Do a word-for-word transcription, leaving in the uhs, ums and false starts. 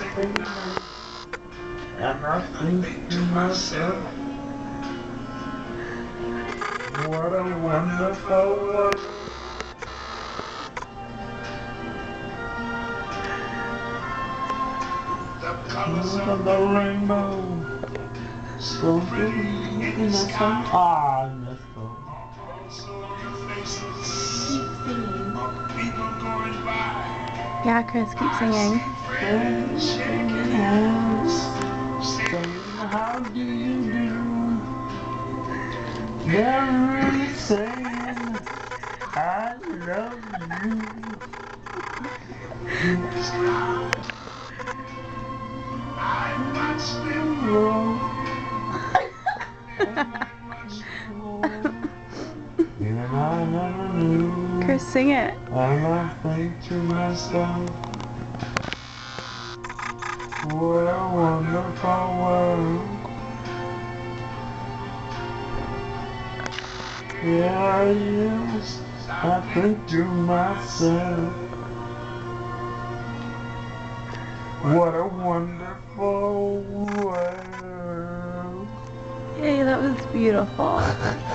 And I think to myself, what a wonderful world. The colors of the rainbow, so pretty in the sun. Ah, I missed those. Also on the faces of people going by. Yeah, Chris, keep singing. Friends shaking hands, saying, how do you do? They're really saying, I love you. I watched them grow. And I never knew. Chris, sing it. And I think to myself, what a wonderful world. Yeah, yes, I think to myself, what a wonderful world. Yay, that was beautiful.